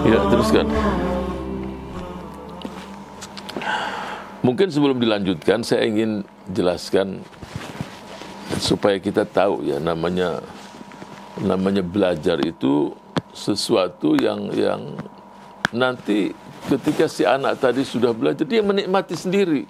Ya, teruskan. Mungkin sebelum dilanjutkan saya ingin jelaskan supaya kita tahu ya, namanya belajar itu sesuatu yang nanti ketika si anak tadi sudah belajar dia menikmati sendiri.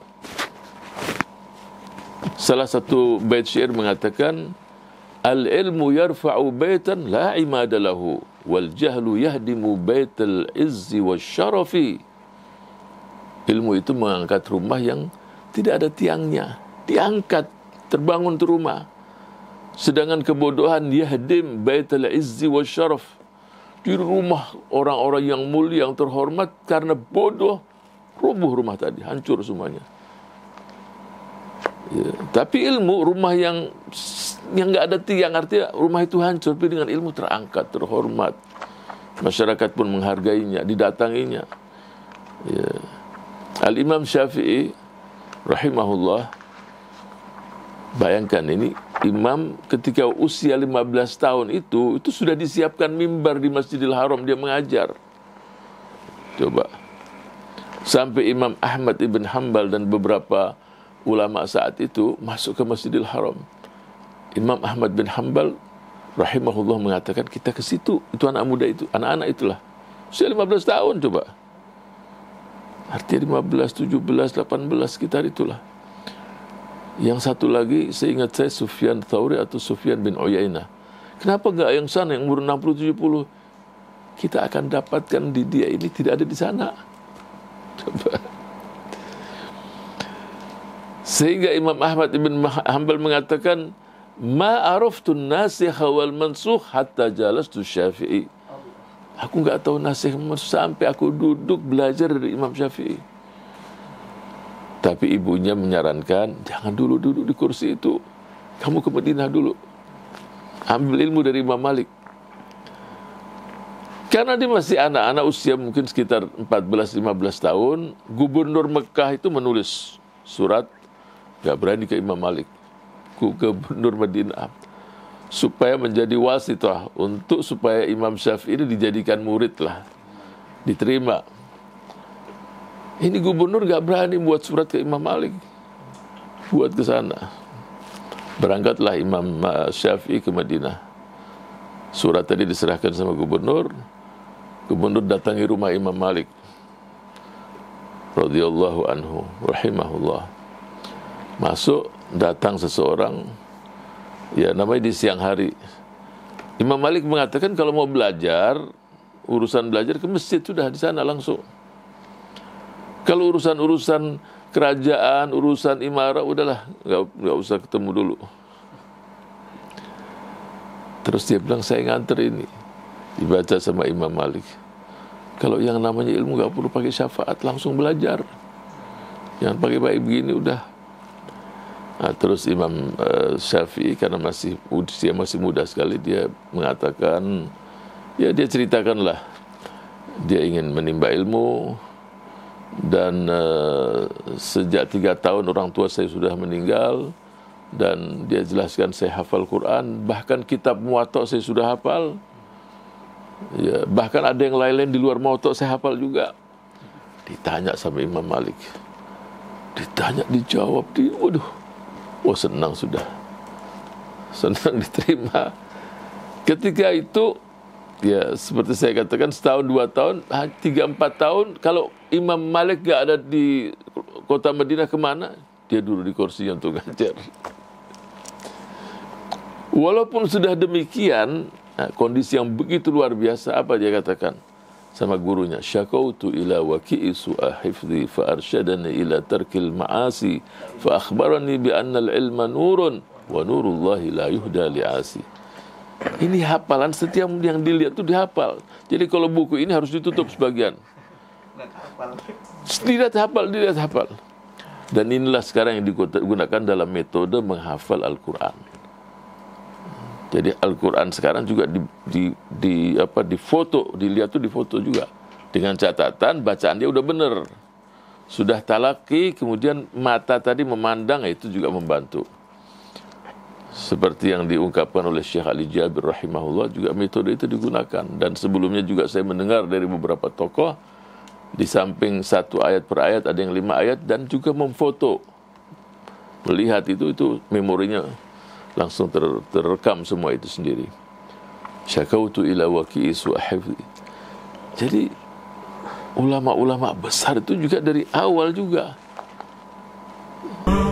Salah satu bait syair mengatakan, al-ilmu yarfa'u baitan la imada lahu wal jahlu yahdimu baital izzi wasyarafi. Ilmu itu mengangkat rumah yang tidak ada tiangnya, diangkat, terbangun tu rumah. Sedangkan kebodohan yahdim baital izzi wasyaraf, di rumah orang-orang yang mulia, yang terhormat, karena bodoh rubuh rumah tadi, hancur semuanya. Ya, tapi ilmu, rumah yang nggak ada tiang, artinya rumah itu hancur, tapi dengan ilmu terangkat, terhormat, masyarakat pun menghargainya, didatanginya. Ya. Al-Imam Syafi'i rahimahullah, bayangkan ini imam ketika usia 15 tahun itu sudah disiapkan mimbar di Masjidil Haram, dia mengajar. Coba. Sampai Imam Ahmad ibn Hanbal dan beberapa ulama saat itu masuk ke Masjidil Haram. Imam Ahmad bin Hanbal rahimahullah mengatakan, kita ke situ, itu anak muda itu, anak-anak itulah. Usia 15 tahun coba. Artinya 15, 17, 18 sekitar itulah. Yang satu lagi, seingat saya Sufyan Tsauri atau Sufyan bin Uyainah. Kenapa enggak yang sana yang umur 60, 70? Kita akan dapatkan di dia ini tidak ada di sana. Coba. Sehingga Imam Ahmad ibn Hanbal mengatakan, ma araftun nasikha wal mansukh hatta jalastu Syafi'i. Aku enggak tahu nasikh sampai aku duduk belajar dari Imam Syafi'i. Tapi ibunya menyarankan, jangan dulu duduk di kursi itu. Kamu ke Madinah dulu. Ambil ilmu dari Imam Malik. Karena dia masih anak-anak, usia mungkin sekitar 14-15 tahun, gubernur Mekah itu menulis surat, gak berani ke Imam Malik, ke gubernur Madinah, supaya menjadi wasitah, untuk supaya Imam Syafi'i ini dijadikan murid lah, diterima. Ini gubernur gak berani buat surat ke Imam Malik, buat ke sana. Berangkatlah Imam Syafi'i ke Madinah. Surat tadi diserahkan sama gubernur. Gubernur datangi rumah Imam Malik radhiyallahu anhu rahimahullah. Masuk, datang seseorang, ya namanya di siang hari. Imam Malik mengatakan kalau mau belajar, urusan belajar ke masjid, sudah di sana langsung. Kalau urusan-urusan kerajaan, urusan imarah, udahlah, nggak usah ketemu dulu. Terus dia bilang, saya nganter ini. Dibaca sama Imam Malik. Kalau yang namanya ilmu nggak perlu pakai syafaat, langsung belajar. Jangan pakai baik begini, udah. Nah, terus Imam Syafi'i karena usia masih muda sekali, dia mengatakan, ya dia ceritakanlah, dia ingin menimba ilmu. Dan sejak 3 tahun orang tua saya sudah meninggal, dan dia jelaskan saya hafal Quran, bahkan kitab Muwatta saya sudah hafal, ya, bahkan ada yang lain-lain di luar Muwatta saya hafal juga. Ditanya sama Imam Malik, ditanya, dijawab, waduh, wah senang sudah, senang diterima. Ketika itu, ya seperti saya katakan, setahun 2 tahun, 3-4 tahun, kalau Imam Malik gak ada di kota Madinah, kemana? Dia duduk di kursinya untuk ngajar. Walaupun sudah demikian, kondisi yang begitu luar biasa, apa dia katakan sama gurunya? Syakautu ila waki'i su'a hifzi fa arsyadani ila tarkil ma'asi fa akhbarani bi anna al-ilma nurun wa nurullahi la yuhda li'asi. Ini hafalan, setiap yang dilihat itu dihafal. Jadi kalau buku ini harus ditutup sebagian. Dilihat hafal. Dan inilah sekarang yang digunakan dalam metode menghafal Al-Quran. Jadi Al-Quran sekarang juga difoto, dilihat tuh difoto juga. Dengan catatan bacaan dia udah benar. Sudah talaki, kemudian mata tadi memandang, itu juga membantu. Seperti yang diungkapkan oleh Syekh Ali Jabir rahimahullah, juga metode itu digunakan. Dan sebelumnya juga saya mendengar dari beberapa tokoh, di samping 1 ayat per ayat ada yang 5 ayat, dan juga memfoto. Melihat itu memorinya langsung terekam semua itu sendiri. Syakautu ila waqi'i su'ahifzi. Jadi ulama-ulama besar itu juga dari awal juga